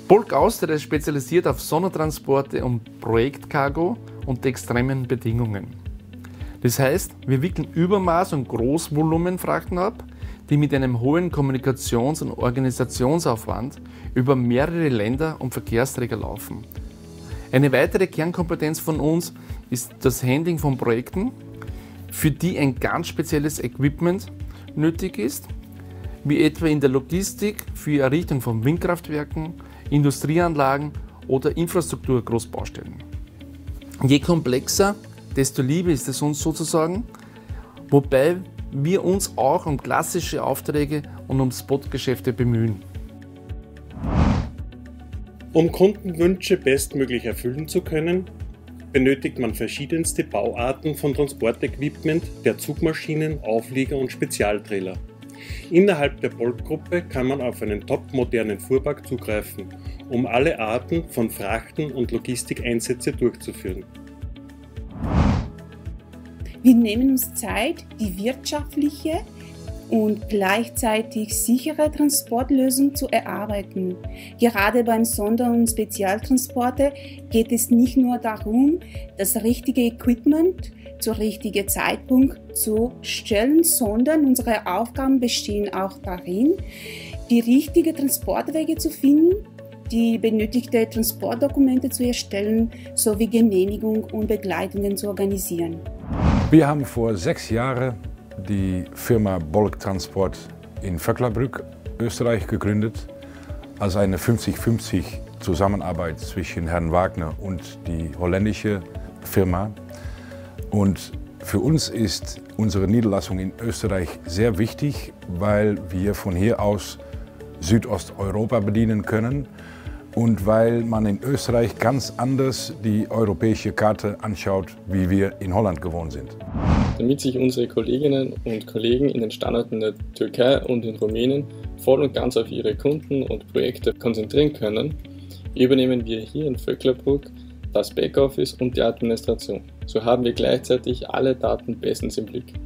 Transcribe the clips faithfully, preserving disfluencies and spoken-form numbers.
Bulk Austria ist spezialisiert auf Sondertransporte und Projektcargo unter extremen Bedingungen. Das heißt, wir wickeln Übermaß- und Großvolumenfrachten ab, die mit einem hohen Kommunikations- und Organisationsaufwand über mehrere Länder und Verkehrsträger laufen. Eine weitere Kernkompetenz von uns ist das Handling von Projekten, für die ein ganz spezielles Equipment nötig ist, wie etwa in der Logistik für die Errichtung von Windkraftwerken, Industrieanlagen oder Infrastrukturgroßbaustellen. Je komplexer, desto lieber ist es uns sozusagen, wobei wir uns auch um klassische Aufträge und um Spotgeschäfte bemühen. Um Kundenwünsche bestmöglich erfüllen zu können, benötigt man verschiedenste Bauarten von Transportequipment, der Zugmaschinen, Auflieger und Spezialtrailer. Innerhalb der Bulk-Gruppe kann man auf einen topmodernen Fuhrpark zugreifen, um alle Arten von Frachten und Logistikeinsätze durchzuführen. Wir nehmen uns Zeit, die wirtschaftliche und gleichzeitig sichere Transportlösung zu erarbeiten. Gerade beim Sonder- und Spezialtransporte geht es nicht nur darum, das richtige Equipment zum richtigen Zeitpunkt zu stellen, sondern unsere Aufgaben bestehen auch darin, die richtigen Transportwege zu finden, die benötigten Transportdokumente zu erstellen sowie Genehmigung und Begleitungen zu organisieren. Wir haben vor sechs Jahren die Firma Bulk Transport in Vöcklabruck, Österreich gegründet, als eine fünfzig fünfzig Zusammenarbeit zwischen Herrn Wagner und die holländische Firma. Und für uns ist unsere Niederlassung in Österreich sehr wichtig, weil wir von hier aus Südosteuropa bedienen können und weil man in Österreich ganz anders die europäische Karte anschaut, wie wir in Holland gewohnt sind. Damit sich unsere Kolleginnen und Kollegen in den Standorten der Türkei und in Rumänien voll und ganz auf ihre Kunden und Projekte konzentrieren können, übernehmen wir hier in Vöcklabruck das Backoffice und die Administration. So haben wir gleichzeitig alle Daten bestens im Blick.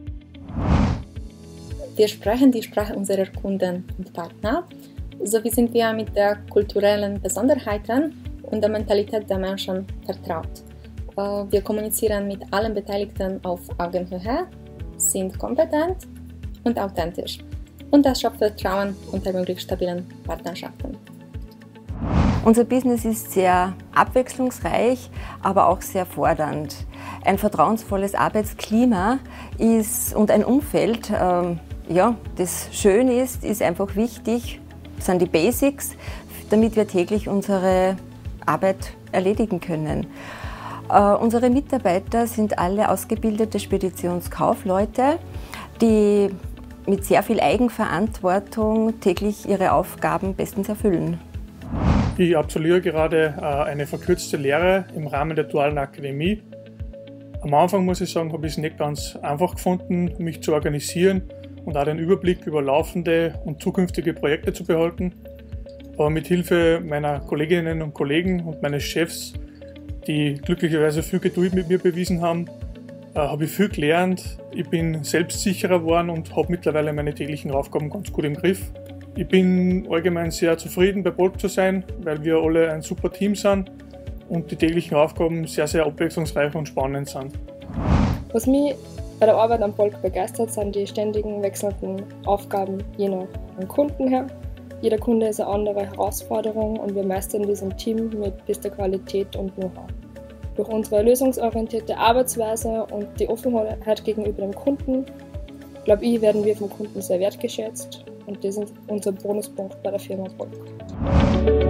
Wir sprechen die Sprache unserer Kunden und Partner, sowie sind wir mit der kulturellen Besonderheiten und der Mentalität der Menschen vertraut. Wir kommunizieren mit allen Beteiligten auf Augenhöhe, sind kompetent und authentisch. Und das schafft Vertrauen und ermöglicht stabilen Partnerschaften. Unser Business ist sehr abwechslungsreich, aber auch sehr fordernd. Ein vertrauensvolles Arbeitsklima ist, und ein Umfeld, ähm, ja, das schön ist, ist einfach wichtig, das sind die Basics, damit wir täglich unsere Arbeit erledigen können. Uh, unsere Mitarbeiter sind alle ausgebildete Speditionskaufleute, die mit sehr viel Eigenverantwortung täglich ihre Aufgaben bestens erfüllen. Ich absolviere gerade uh, eine verkürzte Lehre im Rahmen der Dualen Akademie. Am Anfang, muss ich sagen, habe ich es nicht ganz einfach gefunden, mich zu organisieren und auch den Überblick über laufende und zukünftige Projekte zu behalten. Aber mit Hilfe meiner Kolleginnen und Kollegen und meines Chefs, die glücklicherweise viel Geduld mit mir bewiesen haben, äh, habe ich viel gelernt. Ich bin selbstsicherer geworden und habe mittlerweile meine täglichen Aufgaben ganz gut im Griff. Ich bin allgemein sehr zufrieden, bei Bulk zu sein, weil wir alle ein super Team sind und die täglichen Aufgaben sehr, sehr abwechslungsreich und spannend sind. Was mich bei der Arbeit am Bulk begeistert, sind die ständigen wechselnden Aufgaben je nach Kunden her. Jeder Kunde ist eine andere Herausforderung und wir meistern diesen Team mit bester Qualität und Know-how. Durch unsere lösungsorientierte Arbeitsweise und die Offenheit gegenüber dem Kunden, glaube ich, werden wir vom Kunden sehr wertgeschätzt und das ist unser Bonuspunkt bei der Firma Bulk.